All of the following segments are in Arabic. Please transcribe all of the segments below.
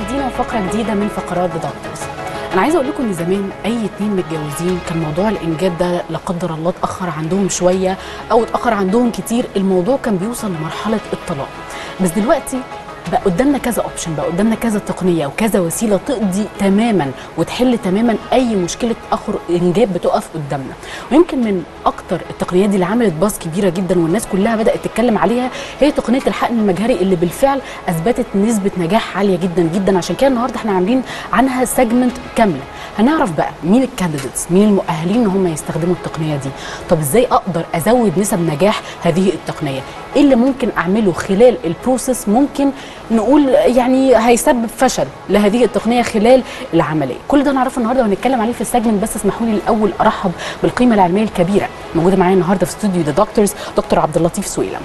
مشاهدينا وفقره جديده من فقرات ذا دكتورز. انا عايزه اقول لكم ان زمان اي اتنين متجوزين كان موضوع الانجاب ده لا قدر الله اتاخر عندهم شويه او اتاخر عندهم كتير، الموضوع كان بيوصل لمرحله الطلاق. بس دلوقتي بقى قدامنا كذا اوبشن، بقى قدامنا كذا تقنيه وكذا وسيله تقضي تماما وتحل تماما اي مشكله تاخر انجاب بتقف قدامنا. ويمكن من اكتر التقنيات دي اللي عملت باز كبيره جدا والناس كلها بدات تتكلم عليها هي تقنيه الحقن المجهري اللي بالفعل اثبتت نسبه نجاح عاليه جدا جدا. عشان كده النهارده احنا عاملين عنها سيجمنت كامله، هنعرف بقى مين الكانديديتس، مين المؤهلين ان هم يستخدموا التقنيه دي، طب ازاي اقدر ازود نسب نجاح هذه التقنيه، ايه اللي ممكن اعمله خلال البروسيس ممكن نقول يعني هيسبب فشل لهذه التقنيه خلال العمليه. كل ده نعرفه النهارده وهنتكلم عليه في السيجمنت. بس اسمحوا لي الاول ارحب بالقيمه العلميه الكبيره موجوده معايا النهارده في استوديو ذا دكتورز، دكتور عبد اللطيف سويلم،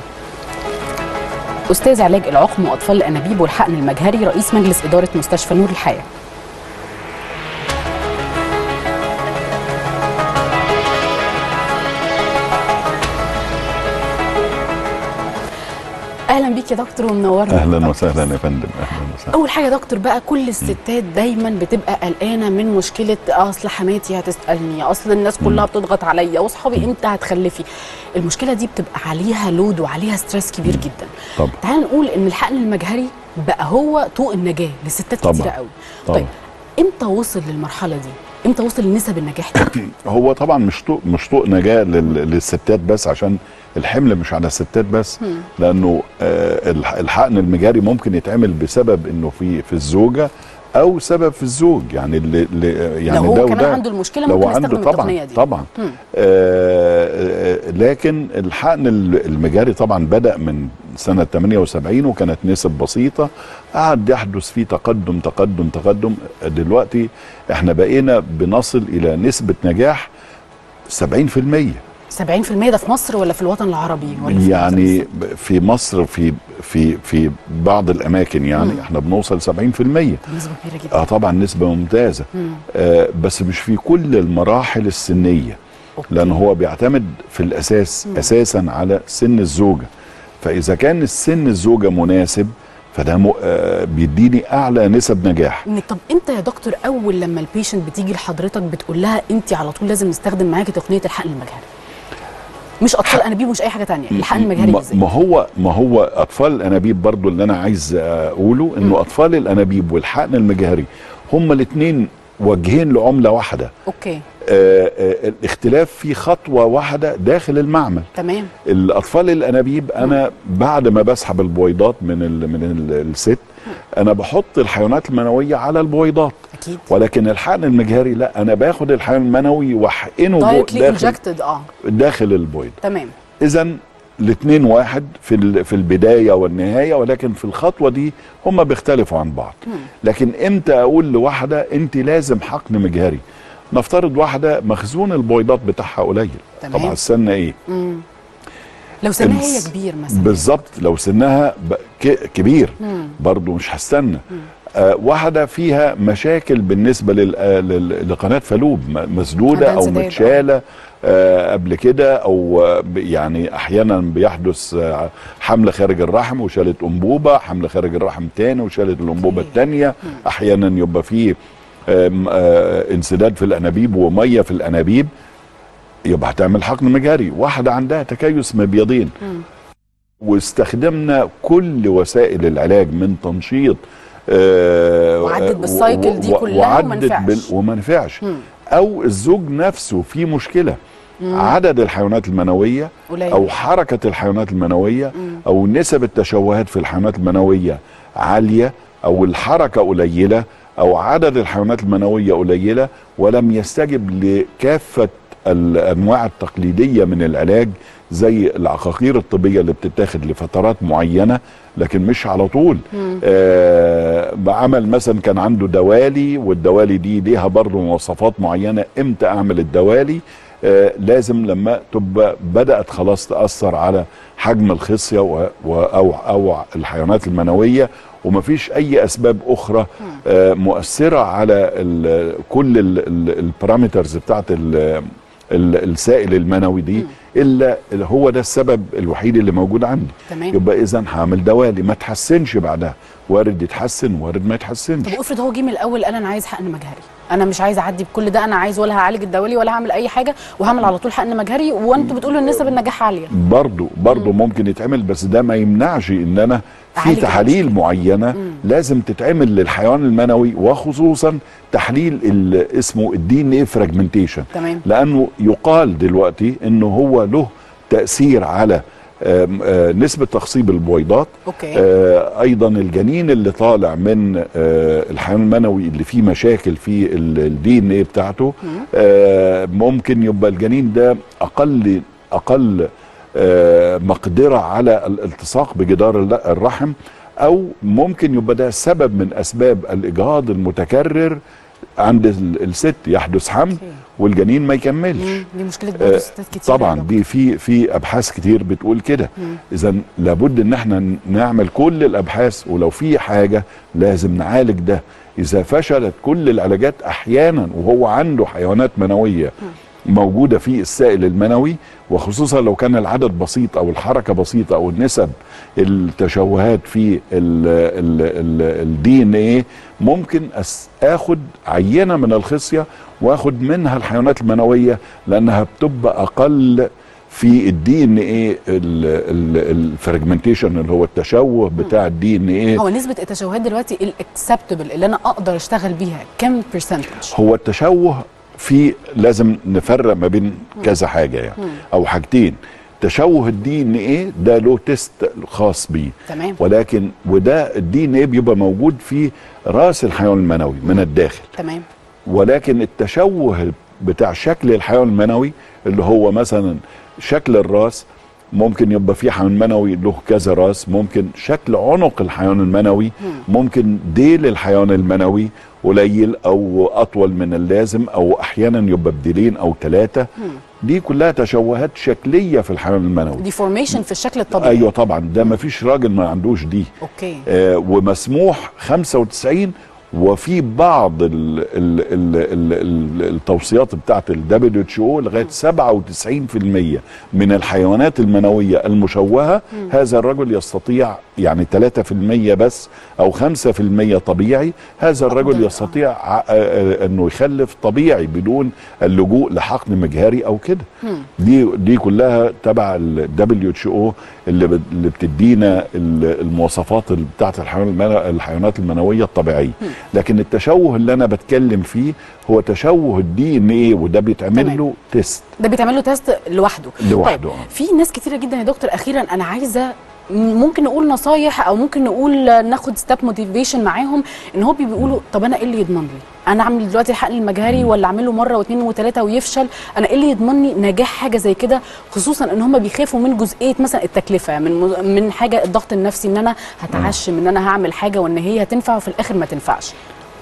استاذ علاج العقم واطفال الانابيب والحقن المجهري، رئيس مجلس اداره مستشفى نور الحياه. اهلا بيك يا دكتور ومنورنا. اهلا وسهلا يا فندم. اهلا وسهلا. اول حاجه يا دكتور بقى، كل الستات دايما بتبقى قلقانه من مشكله اصل حماتي هتسالني، اصل الناس كلها بتضغط عليا، واصحابي امتى هتخلفي. المشكله دي بتبقى عليها لود وعليها ستريس كبير جدا. طبعا. تعال نقول ان الحقن المجهري بقى هو طوق النجاه لستات كتيره قوي. طيب امتى وصل للمرحله دي؟ امتى وصل لنسب النجاح دي؟ هو طبعا مش طوق نجاه للستات بس، عشان الحمل مش على الستات بس، لانه الحقن المجهري ممكن يتعمل بسبب انه في الزوجه او سبب في الزوج، يعني يعني لو هو كمان عنده المشكله ممكن يستخدم التقنيه دي. طبعا. لكن الحقن المجهري طبعا بدأ من سنة 78 وكانت نسب بسيطة، قعد يحدث فيه تقدم تقدم تقدم. دلوقتي احنا بقينا بنصل إلى نسبة نجاح 70%. 70% ده في مصر ولا في الوطن العربي ولا في يعني في مصر في بعض الاماكن يعني احنا بنوصل 70%. نسبه كبيره جدا. طبعا نسبه ممتازه. بس مش في كل المراحل السنيه. لان هو بيعتمد في الاساس اساسا على سن الزوجه، فاذا كان السن الزوجه مناسب فده بيديني اعلى نسب نجاح. طب انت يا دكتور اول لما البيشنت بتيجي لحضرتك بتقول لها انت على طول لازم نستخدم معاكي تقنيه الحقن المجهري؟ مش اطفال انابيب ومش اي حاجه ثانيه، الحقن المجهري ازاي؟ ما هو اطفال الانابيب برضو اللي انا عايز اقوله انه اطفال الانابيب والحقن المجهري هما الاثنين وجهين لعمله واحده. اوكي. الاختلاف في خطوه واحده داخل المعمل. تمام. الاطفال الانابيب انا بعد ما بسحب البويضات من الست انا بحط الحيوانات المنويه على البويضات. اكيد. ولكن الحقن المجهري لا، انا باخد الحيوان المنوي واحقنه داخل البويضه. تمام. اذا الاثنين واحد في البدايه والنهايه، ولكن في الخطوه دي هم بيختلفوا عن بعض. لكن امتى اقول لواحده انت لازم حقن مجهري؟ نفترض واحده مخزون البويضات بتاعها قليل. تمام. طبعا السن ايه؟ لو سنها هي كبير مثلا. بالظبط، لو سنها كبير برضو مش هستنى. واحده فيها مشاكل بالنسبه لقناه فالوب مسدوده او متشاله قبل كده، او يعني احيانا بيحدث حمل خارج الرحم وشالت انبوبه، حمل خارج الرحم تاني وشالت الانبوبه الثانيه، احيانا يبقى فيه انسداد في الانابيب وميه في الانابيب، يبقى هتعمل حقن مجهري. واحده عندها تكيس مبيضين واستخدمنا كل وسائل العلاج من تنشيط وعدت بالسايكل دي كلها وما نفعش، او الزوج نفسه في مشكله، عدد الحيوانات المنويه قليل، او حركه الحيوانات المنويه، او نسب التشوهات في الحيوانات المنويه عاليه، او الحركه قليله، او عدد الحيوانات المنويه قليله، ولم يستجب لكافه الانواع التقليديه من العلاج زي العقاقير الطبيه اللي بتتاخد لفترات معينه لكن مش على طول. بعمل مثلا كان عنده دوالي، والدوالي دي ليها برضه مواصفات معينه امتى اعمل الدوالي. لازم لما تبقى بدات خلاص تاثر على حجم الخصيه او الحيوانات المنويه، ومفيش اي اسباب اخرى مؤثره على كل البارامترز بتاعت السائل المنوي دي الا هو ده السبب الوحيد اللي موجود عندي. تمام. يبقى اذا هعمل دوالي ما تحسنش بعدها، وارد يتحسن وارد ما يتحسنش. طب افرض هو جه من الاول قال انا عايز حقن مجهري، انا مش عايز اعدي بكل ده، انا عايز ولا هعالج الدوالي ولا هعمل اي حاجه وهعمل على طول حقن مجهري، وانتوا بتقولوا نسب النجاح عاليه. برضه ممكن يتعمل، بس ده ما يمنعش ان انا في تحاليل معينه لازم تتعمل للحيوان المنوي، وخصوصا تحليل اسمه الدي ان ايه فراجمنتيشن. تمام. لانه يقال دلوقتي انه هو له تاثير على نسبة تخصيب البويضات. أوكي. ايضا الجنين اللي طالع من الحيوان المنوي اللي فيه مشاكل في الدي ان ايه بتاعته، ممكن يبقى الجنين ده اقل مقدرة على الالتصاق بجدار الرحم، او ممكن يبقى ده سبب من اسباب الاجهاض المتكرر عند الست، يحدث حمل والجنين ما يكملش. دي مشكله برضه ستات كتير طبعا، دي في ابحاث كتير بتقول كده. اذا لابد ان احنا نعمل كل الابحاث، ولو في حاجه لازم نعالج ده. اذا فشلت كل العلاجات احيانا وهو عنده حيوانات منويه موجوده في السائل المنوي، وخصوصا لو كان العدد بسيط او الحركه بسيطه او النسب التشوهات في الدي ان ايه، ممكن اخد عينه من الخصيه واخد منها الحيوانات المنويه، لانها بتبقى اقل في الدي ان ايه الفراجمنتيشن اللي هو التشوه بتاع الدي ان ايه. هو نسبه التشوهات دلوقتي الاكسبتبل اللي انا اقدر اشتغل بيها كم برسنتج؟ هو التشوه لازم نفرق ما بين كذا حاجه يعني او حاجتين. تشوه الدي ان ايه ده له تيست خاص بيه. تمام. ولكن وده الدي ان ايه بيبقى موجود في راس الحيوان المنوي من الداخل. تمام. ولكن التشوه بتاع شكل الحيوان المنوي اللي هو مثلا شكل الراس، ممكن يبقى في حيوان منوي له كذا راس، ممكن شكل عنق الحيوان المنوي، ممكن ديل الحيوان المنوي قليل او اطول من اللازم، او احيانا يبقى بديلين او 3. دي كلها تشوهات شكليه في الحيوان المنوي، ديفورميشن في الشكل الطبيعي. ايوه طبعا، ده ما فيش راجل ما عندوش دي. اوكي. ومسموح 95، وفي بعض التوصيات بتاعت WHO لغايه 97% من الحيوانات المنويه المشوهه هذا الرجل يستطيع، يعني 3% بس او 5% طبيعي، هذا الرجل يستطيع انه يخلف طبيعي بدون اللجوء لحقن مجهري او كده. دي كلها تبع WHO اللي بتدينا المواصفات بتاعت الحيوانات المنويه الطبيعيه. لكن التشوه اللي انا بتكلم فيه هو تشوه الدي ان ايه، وده بيتعمل له تيست. ده بيتعمل له تيست لوحده. طيب في ناس كتيره جدا يا دكتور، اخيرا انا عايزه ممكن نقول نصايح او ممكن نقول ناخد ستيب موتيفيشن معاهم، ان هو بيقولوا طب انا ايه اللي يضمن لي؟ انا اعمل دلوقتي الحقن المجهري ولا اعمله مره واثنين وثلاثه ويفشل؟ انا ايه اللي يضمنني نجاح حاجه زي كده؟ خصوصا ان هم بيخافوا من جزئيه مثلا التكلفه، من حاجه الضغط النفسي، ان انا هتعشم ان انا هعمل حاجه وان هي هتنفع وفي الاخر ما تنفعش.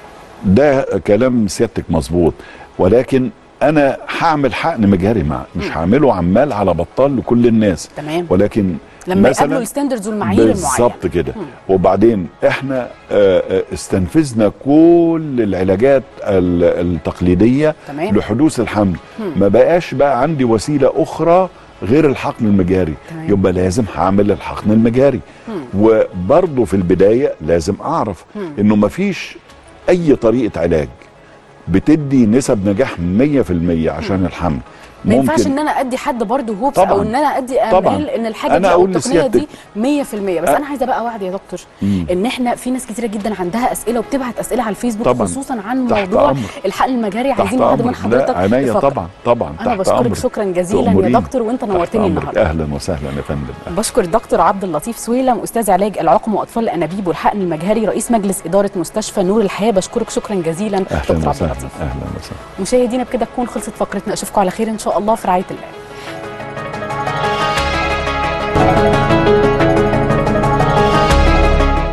ده كلام سيادتك مظبوط، ولكن انا هعمل حقن مجهري مش هعمله عمال على بطال لكل الناس. تمام. ولكن لما يقابلوا الستاندردز والمعايير المعينه بالظبط كده. وبعدين احنا استنفذنا كل العلاجات التقليديه لحدوث الحمل. ما بقاش بقى عندي وسيله اخرى غير الحقن المجهري. يبقى لازم هعمل الحقن المجهري. وبرضه في البدايه لازم اعرف انه ما فيش اي طريقه علاج بتدي نسب نجاح 100% عشان الحمل. ما ينفعش ان انا ادي حد برضه هوبس او ان انا ادي امال ان الحاجه دي او التقنيه دي 100%. بس انا عايزه بقى اوعد يا دكتور ان احنا في ناس كتيره جدا عندها اسئله وبتبعت اسئله على الفيسبوك خصوصا عن موضوع الحقن المجهري. عايزين وعد من حضرتك. عناية طبعا. انا بشكرك شكرا جزيلا يا دكتور، وانت نورتني النهارده. اهلا وسهلا يا فندم. بشكر الدكتور عبد اللطيف سويلم، استاذ علاج العقم واطفال الانابيب والحقن المجهري، رئيس مجلس اداره مستشفى نور الحياه. بشكرك شكرا جزيلا دكتور عبد اللطيف. اهلا وسهلا. مشاهدينا بكده تكون خلصت فقرتنا، اشوفكم على خير ان شاء الله في رعايه الله.